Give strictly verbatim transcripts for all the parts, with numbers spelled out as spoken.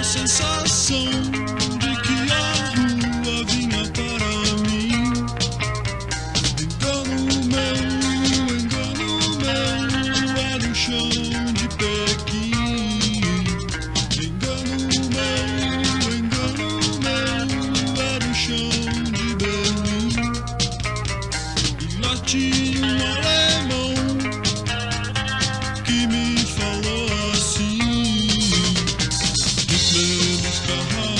sensação de que a rua vinha para mim. Engano meu, engano meu, era o chão de Pequim. Engano meu, engano meu, era o chão de Berlim. E lá tinha um alemão que me falou assim: Hitler nos carros.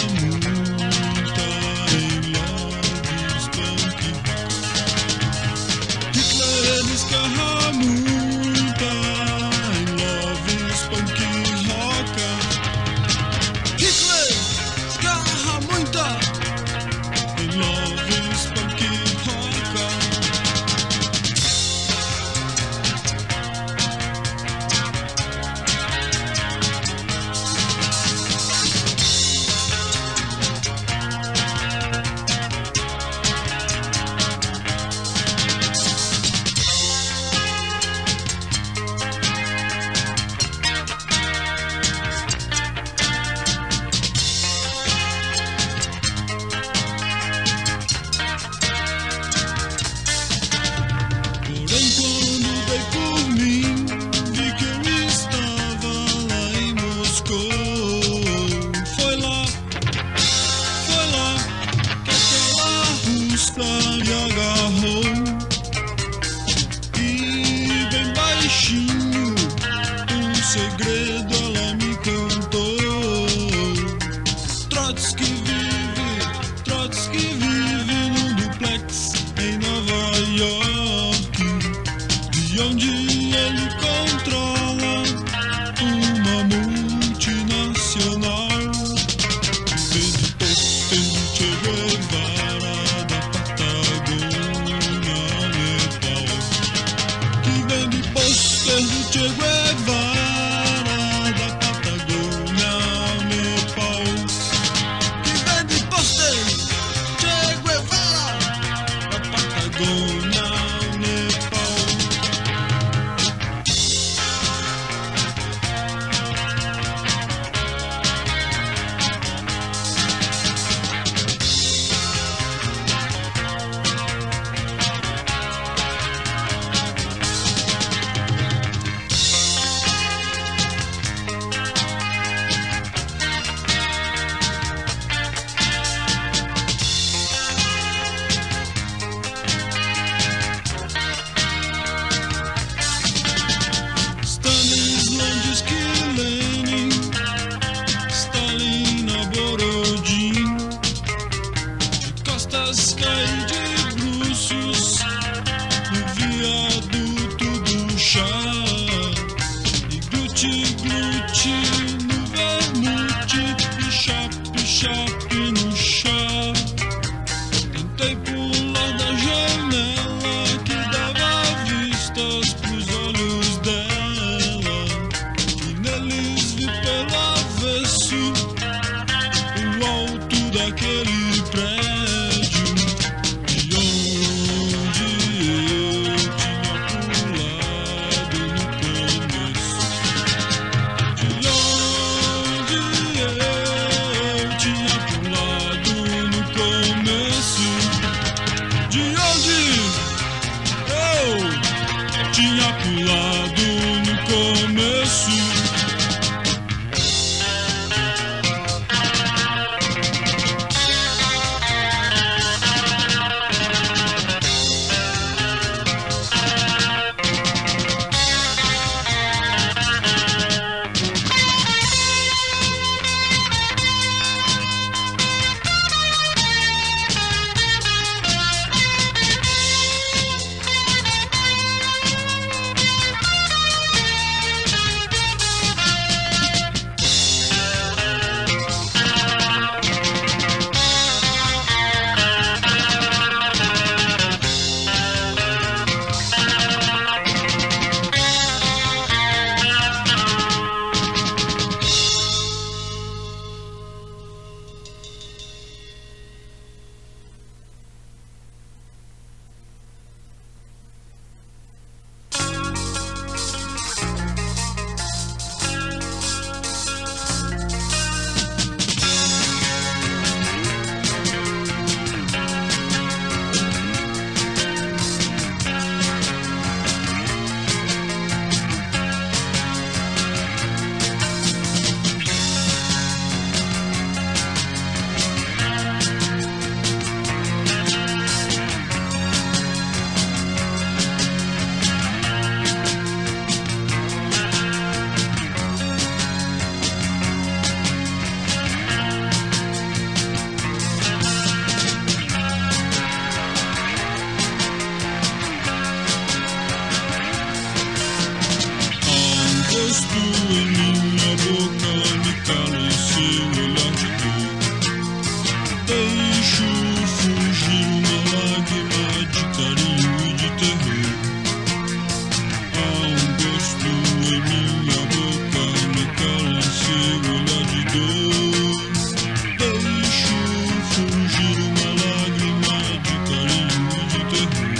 seu olhar de dor. Deixo fugir uma lágrima de carinho e de terror. Há um gosto em minha boca, me cala seu olhar de dor. Deixo fugir uma lágrima de carinho e de terror.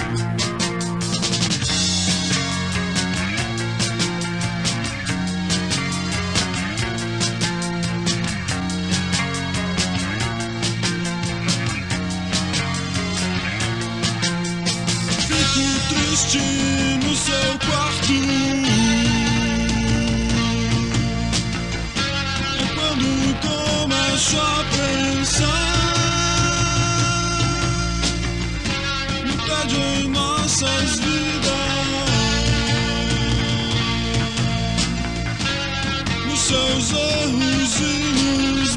Fico triste no seu quarto. É quando começo a pensar metade em nossas vidas, nos seus erros e nos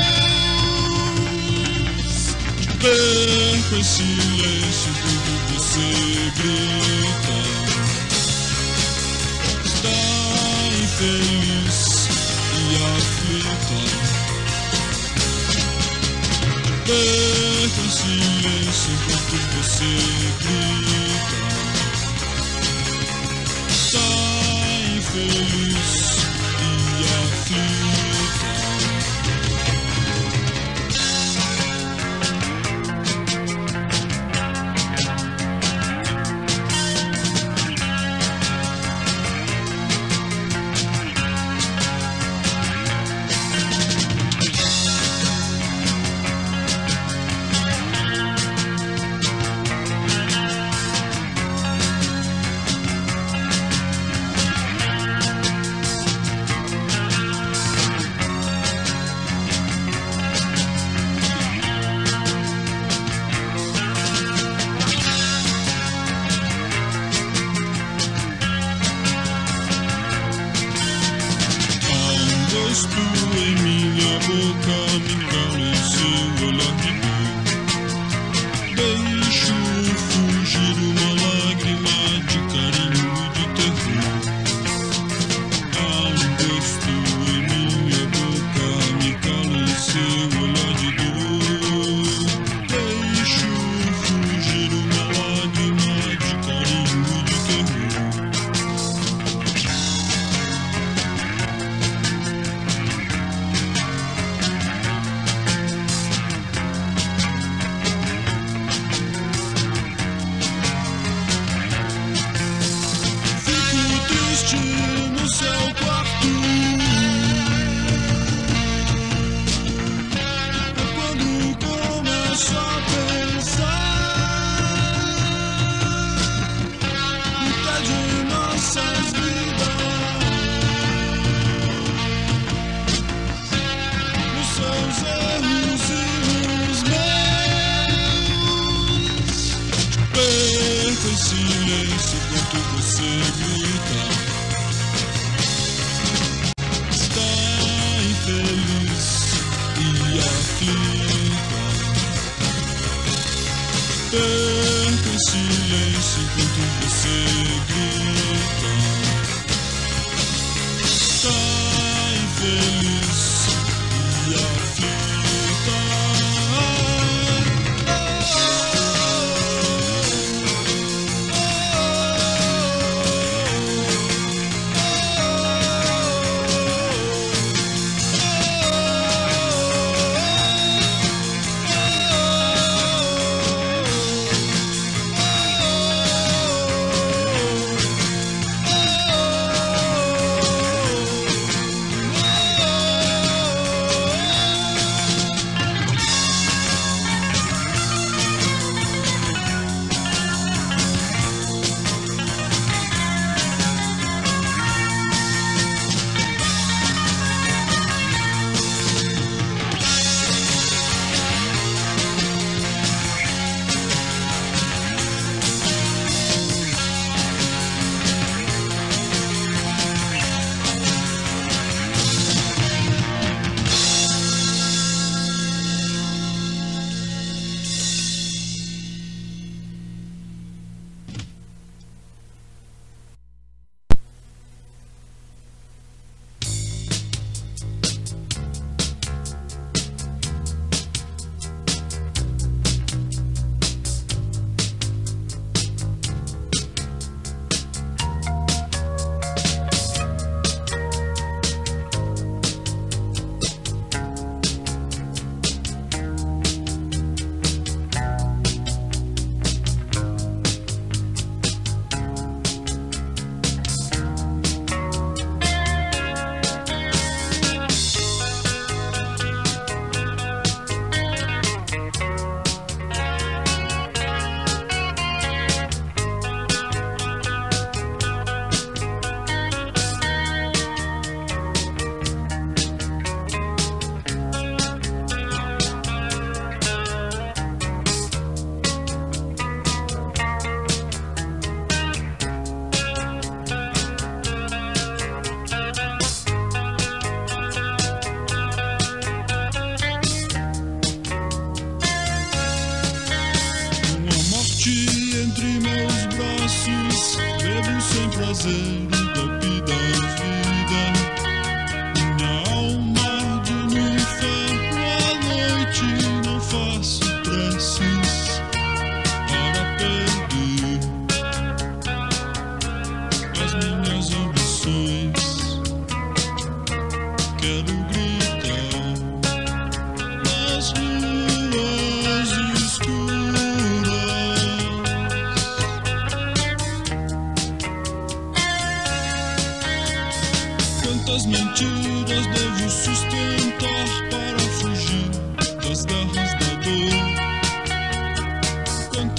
meus. Perco em silêncio quando você grita. Está infeliz e aflita. Perco em silêncio enquanto você grita. Está infeliz e aflita. Gosto em minha boca, me cala em seu olhar de dor. Deixo fugir uma lágrima de carinho e de terror. Há um gosto em minha boca, me cala em seu olhar de dor. Deixo fugir uma lágrima de carinho e de terror. No seu quarto é quando começo a pensar metade em nossas vidas, nos seus erros e nos meus. Perco em silêncio enquanto você grita. Feliz e aflita. Perco em silêncio enquanto você grita. Tá infeliz e aflita.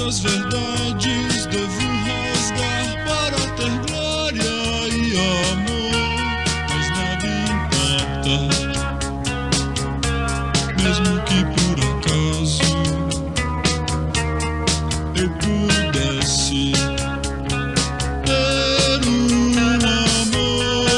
Quantas verdades devo rasgar para ter glória e amor? Mas nada importa, mesmo que por acaso eu pudesse ter um amor.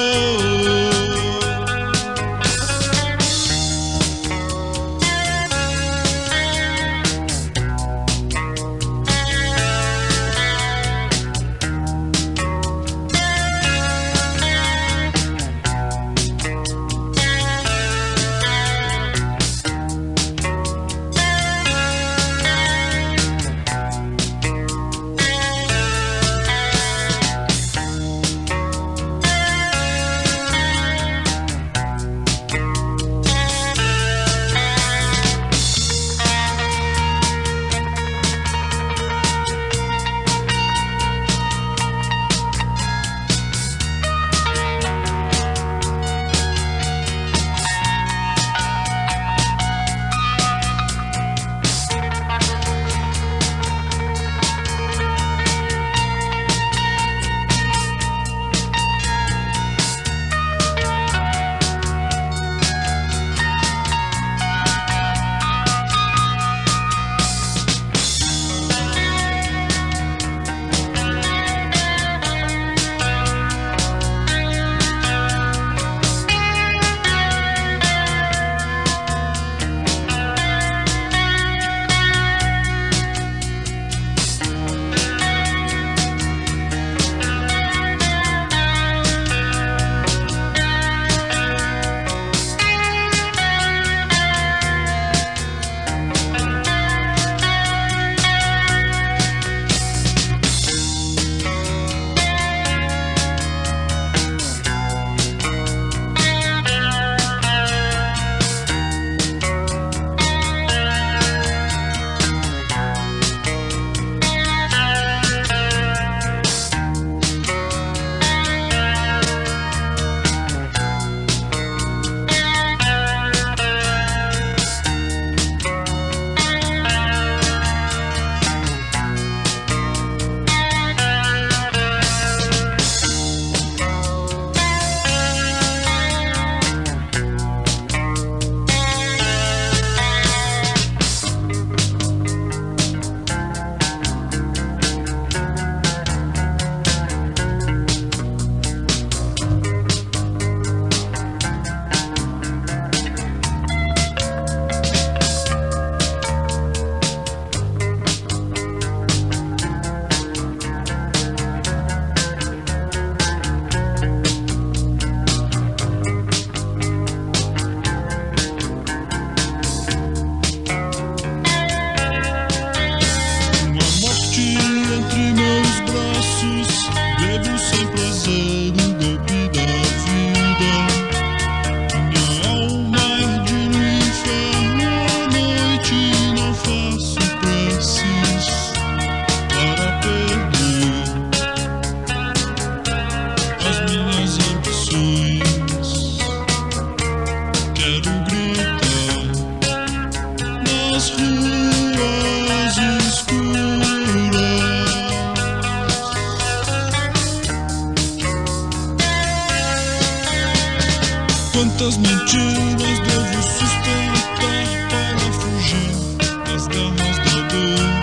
Quantas mentiras devo sustentar para fugir das garras da dor?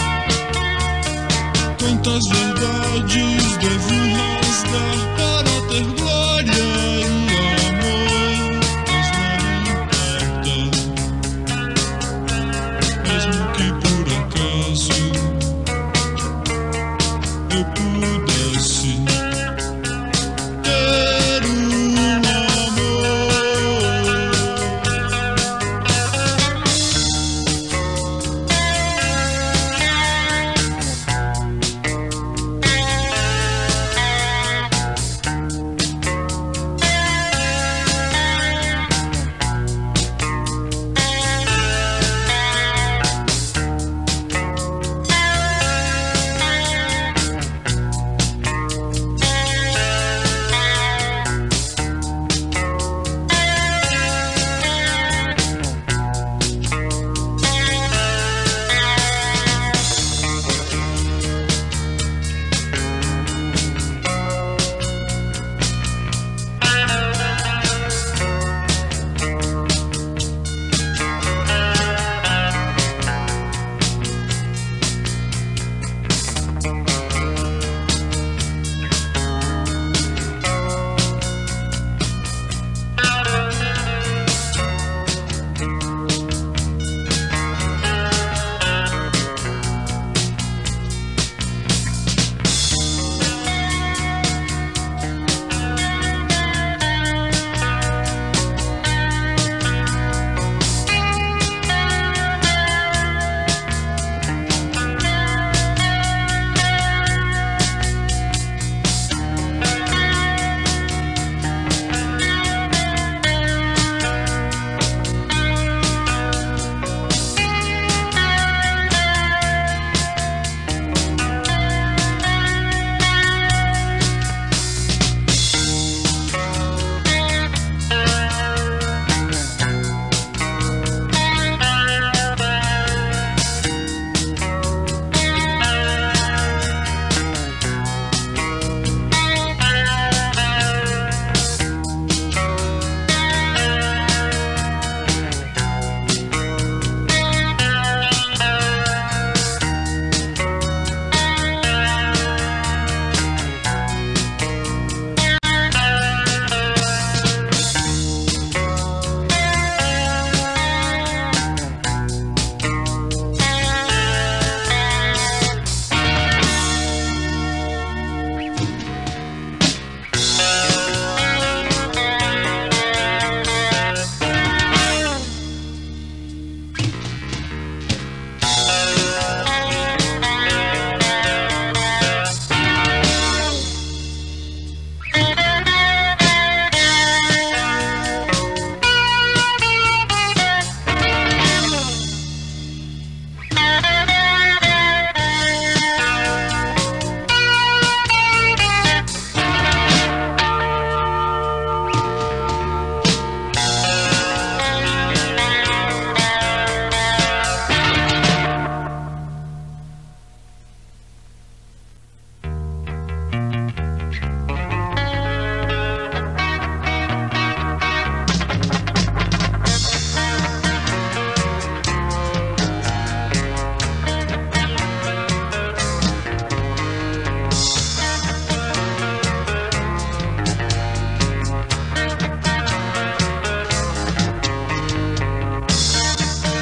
Quantas verdades devo rasgar para ter glória e amor? Mas nada importa, mesmo que por acaso eu pudesse ter um amor.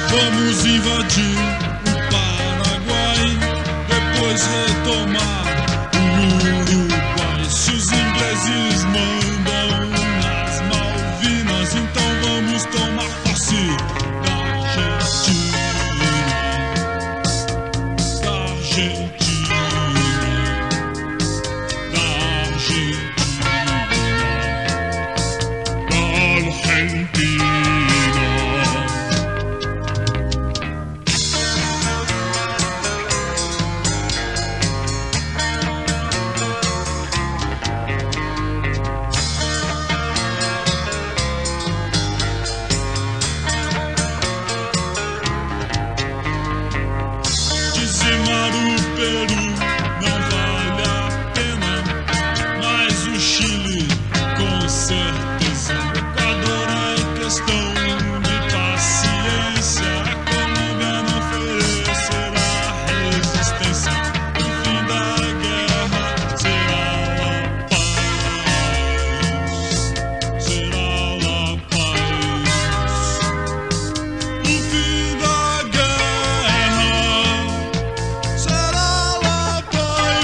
Vamos invadir o Paraguai, depois retomar o Uruguai. Se os ingleses mandam nas Malvinas, então vamos tomar posse da Argentina, da Argentina, da Argentina, da Argentina. Dizimar o Peru não vale a pena, mas o Chile com certeza. O Equador é questão de paciência, a Colômbia não oferecerá resistência. No fim da guerra será a paz, será a paz. No fim da guerra será a paz.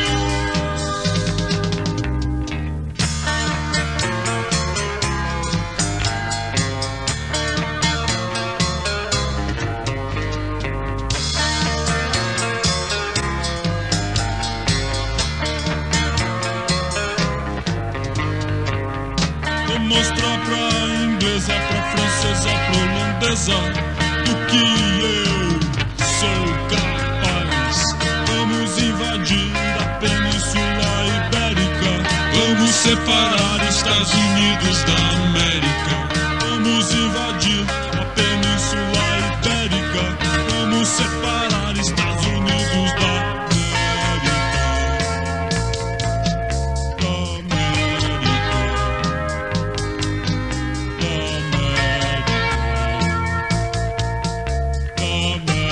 Vou mostrar pra inglesa, pra francesa, pra holandesa do que eu sou capaz. Vamos invadir a Península Ibérica, vamos separar Estados Unidos da América. Vamos invadir a Península Ibérica, vamos separar Estados Unidos da América, da América, da América, da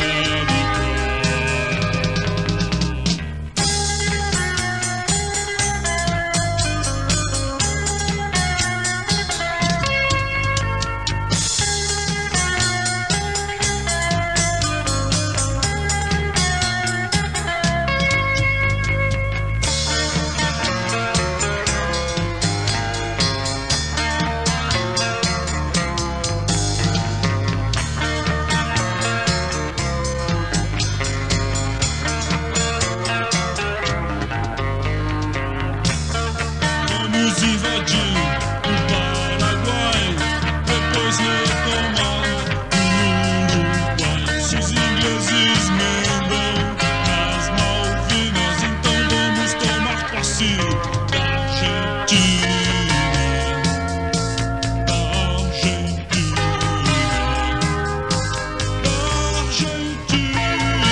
Vamos invadir o Paraguai, depois retomar o Uruguai. Se os ingleses mandam nas Malvinas, então vamos tomar posse da Argentina, da Argentina, da Argentina,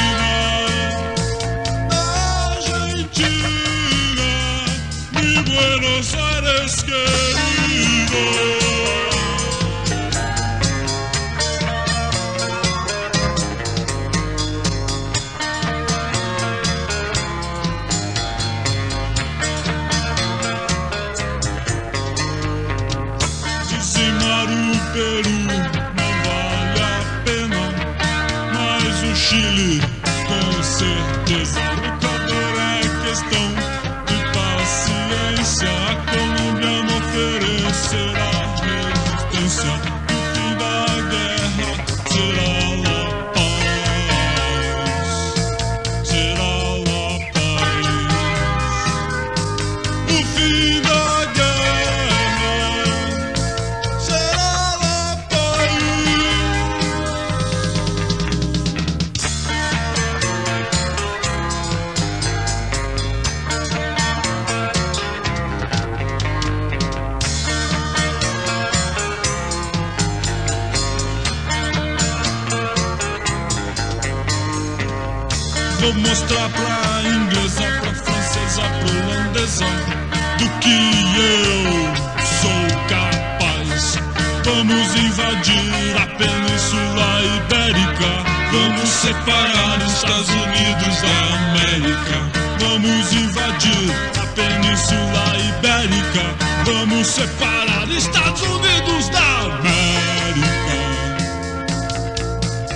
da Argentina, mi Buenos Aires querido. Dizimar o Peru não vale a pena, mas o Chile com certeza. O Equador é questão de paciência, a Colômbia não oferecerá resistência. No fim da guerra será a paz, será a paz. No fim da guerra será a paz. Vou mostrar pra inglesa, pra francesa, pra holandesa do que eu sou capaz. Vamos invadir a Península Ibérica, vamos separar Estados Unidos da América. Vamos invadir a Península Ibérica, vamos separar Estados Unidos da América.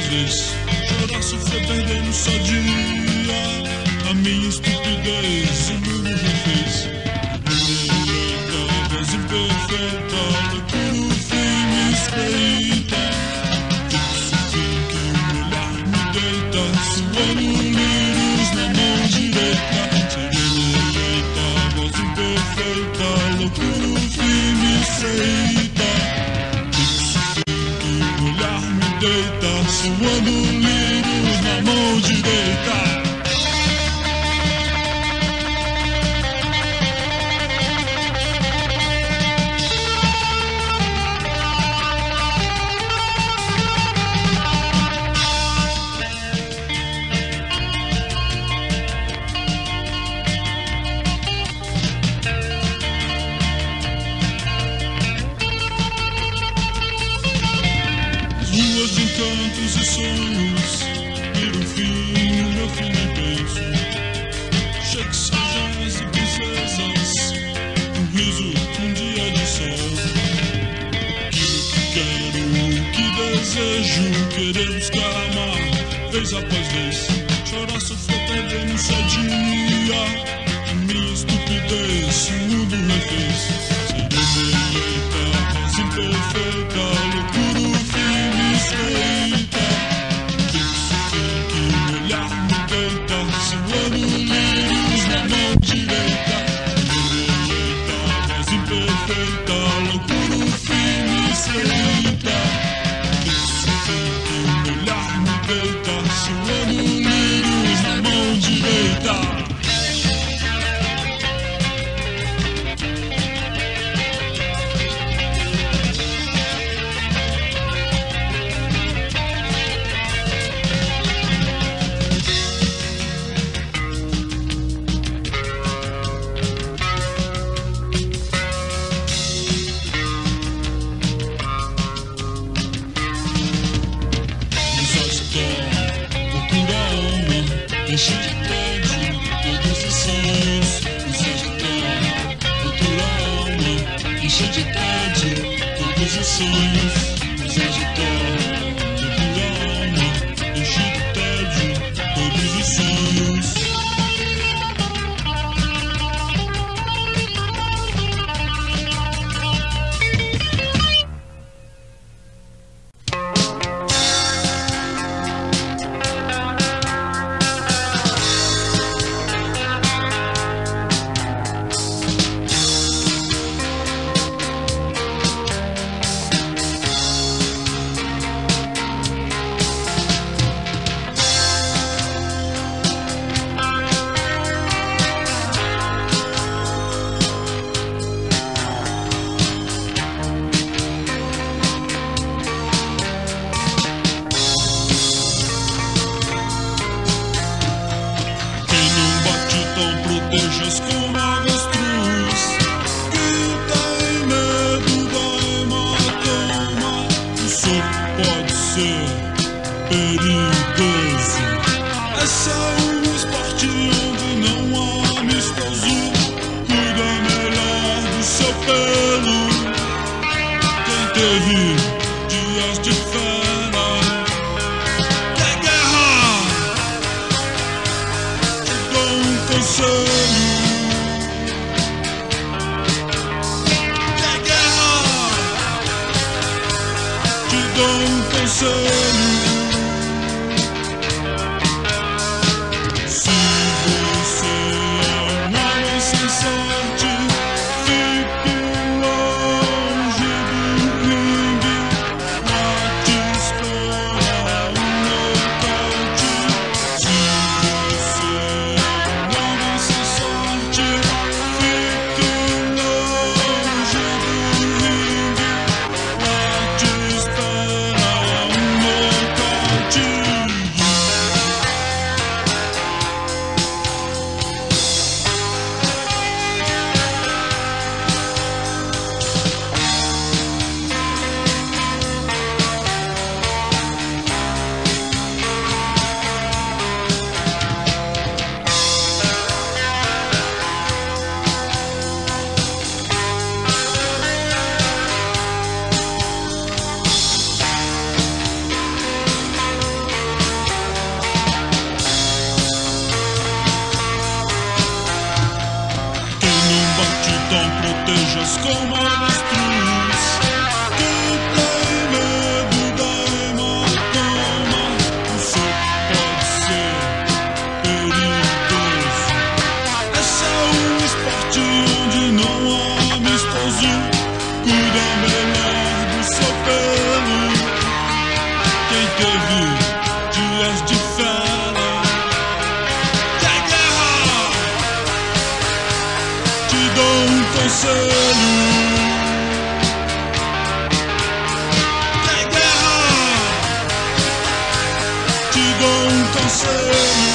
vezes. Chorar, sofrer, perdendo só dia. A minha estupidez, o mundo me fez. Perfeita, voz imperfeita, loucura, o fim me espreita. Fixo o fim que o olhar me deita, suando lírios na mão direita. Perfeita, voz imperfeita, loucura, o fim me espreita. Fixo o fim que o olhar me deita, suando lírios na mão direita. Ruas de encantos e sonhos, vira o fim, o meu fim nem penso. Shakespeare e princesas, um riso, um dia de sol. Aquilo que quero, o que desejo, querer buscar amar, vez após vez. Chorar, sofrer, perder no só dia. A minha estupidez, o mundo refez. Seria perfeita, voz imperfeita, loucura, o fim me espreita. Fixo o fim que o olhar me deita, suando lírios na mão direita. Perfeita, voz imperfeita, loucura, o fim me espreita. Fixo o fim que o olhar me deita, suando lírios na mão direita. Enche de tédio todos os sonhos, usa de terra, doutora alma. Enche de tédio todos os sonhos, usa de terra, doutora alma. Enche de tédio todos os sonhos. Protejas como avestruz, que tem medo da hematoma. O sopro pode ser perigoso. Esse é um esporte onde não há amistoso. Cuida melhor do seu pelo. Quem teve dias de fera, de guerra, te dou um conselho. Dou um conselho. Se você é um homem sem sorte, fique longe do ringue. Lá te espera um nocaute. Se você é um homem sem sorte, fique longe do ringue. Lá te espera um nocaute. Então proteja-as como avestruz. Quem tem medo da hematoma, o soco pode ser perigoso. Esse é um esporte onde não há amistoso. Cuida melhor do seu pelo. Quem teve dias de fera, tem guerra, te dou um conselho. Tem guerra, te dou um conselho.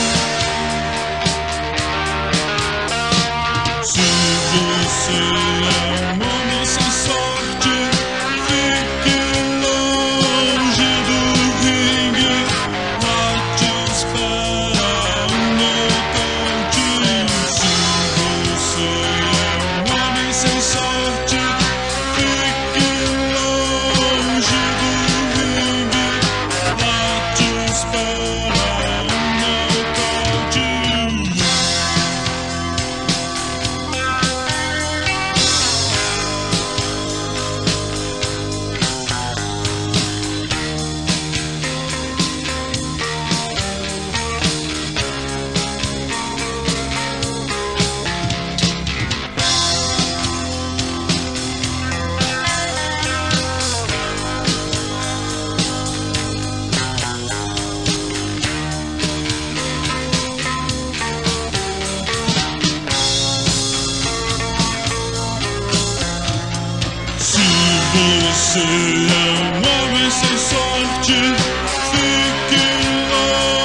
Se você é um homem sem sorte, fique longe do ringue. Lá te espera um nocaute. Se você é um homem sem sorte, fique longe do ringue. Lá te espera um nocaute. Se você é um homem sem sorte, fique longe